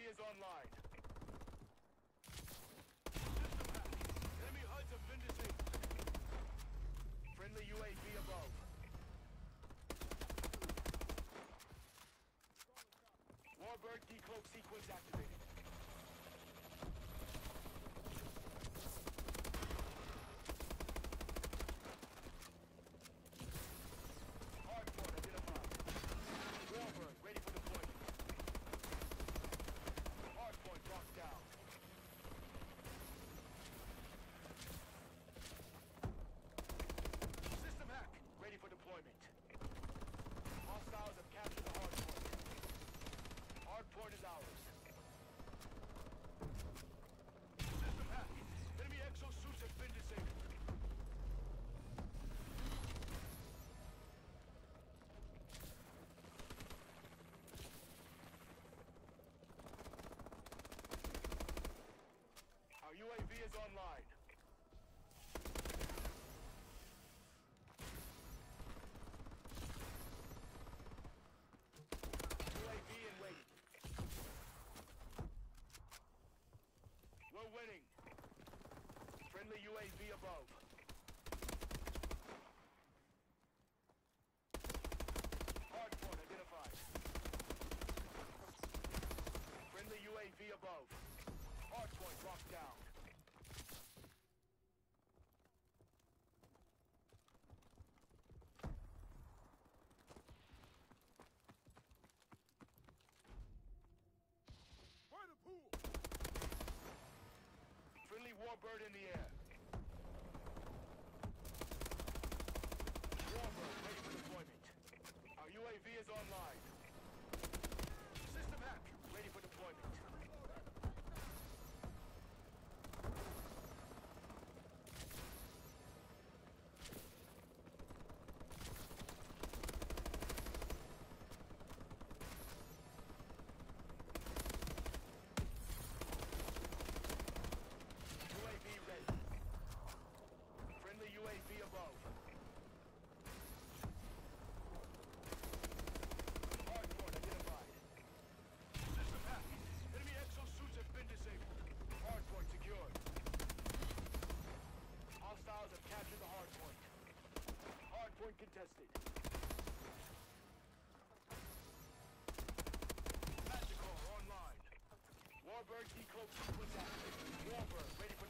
is online. System hack. Enemy HUDs have been disabled. Friendly UAV above. Warbird decloak sequence activated. Hardpoint identified. Warbird ready for deployment. Hardpoint locked down. System hack ready for deployment. Hostiles have captured the hardpoint. Hardpoint is ours. System hack. Enemy exosuits have been disabled. Our UAV is online. UAV in waiting. We're winning. Friendly UAV above. Hardpoint identified. Friendly UAV above. Hardpoint locked down. By the pool! Friendly Warbird in the air. Warbird ready for deployment. Our UAV is online. System hack ready for deployment. UAV ready. Friendly UAV above. Hardpoint identified. System hacked. Enemy exosuits have been disabled. Hardpoint secured. Hostiles have captured the hardpoint. Hardpoint contested. Magical online. Warbird decloak sequence active. Warbird ready for